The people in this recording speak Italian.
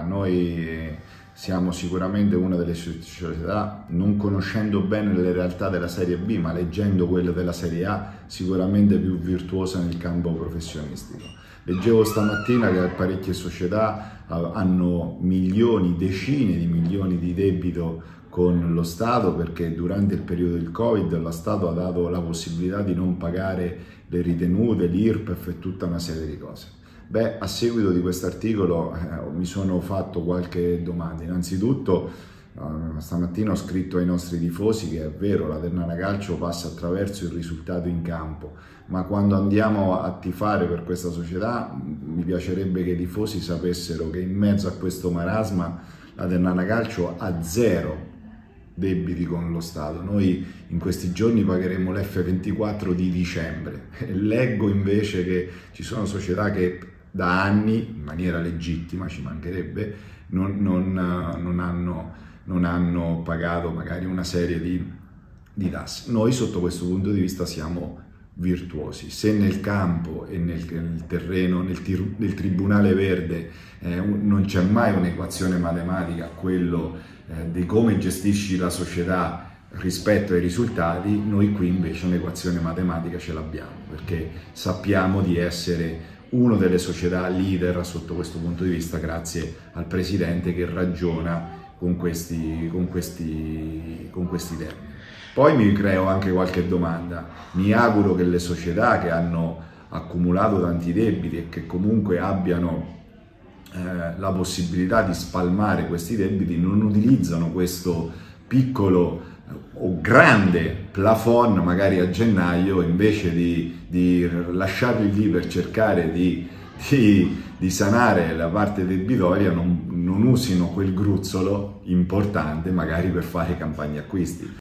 Noi siamo sicuramente una delle società, non conoscendo bene le realtà della Serie B, ma leggendo quelle della Serie A, sicuramente più virtuosa nel campo professionistico. Leggevo stamattina che parecchie società hanno milioni, decine di milioni di debito con lo Stato, perché durante il periodo del Covid lo Stato ha dato la possibilità di non pagare le ritenute, l'IRPEF e tutta una serie di cose. Beh, a seguito di questo articolo mi sono fatto qualche domanda. Innanzitutto stamattina ho scritto ai nostri tifosi che è vero, la Ternana Calcio passa attraverso il risultato in campo, ma quando andiamo a tifare per questa società mi piacerebbe che i tifosi sapessero che in mezzo a questo marasma la Ternana Calcio ha zero debiti con lo Stato. Noi in questi giorni pagheremo l'F24 di dicembre. Leggo invece che ci sono società che da anni, in maniera legittima, ci mancherebbe, non hanno pagato magari una serie di tasse. Noi sotto questo punto di vista siamo virtuosi. Se nel campo e nel terreno, nel tribunale verde non c'è mai un'equazione matematica, quello di come gestisci la società rispetto ai risultati, noi qui invece un'equazione matematica ce l'abbiamo, perché sappiamo di essere una delle società leader sotto questo punto di vista, grazie al presidente che ragiona con questi termini. Poi mi creo anche qualche domanda. Mi auguro che le società che hanno accumulato tanti debiti e che comunque abbiano la possibilità di spalmare questi debiti non utilizzano questo piccolo o grande plafond magari a gennaio, invece di lasciarli lì per cercare di sanare la parte debitoria, non usino quel gruzzolo importante magari per fare campagne acquisti.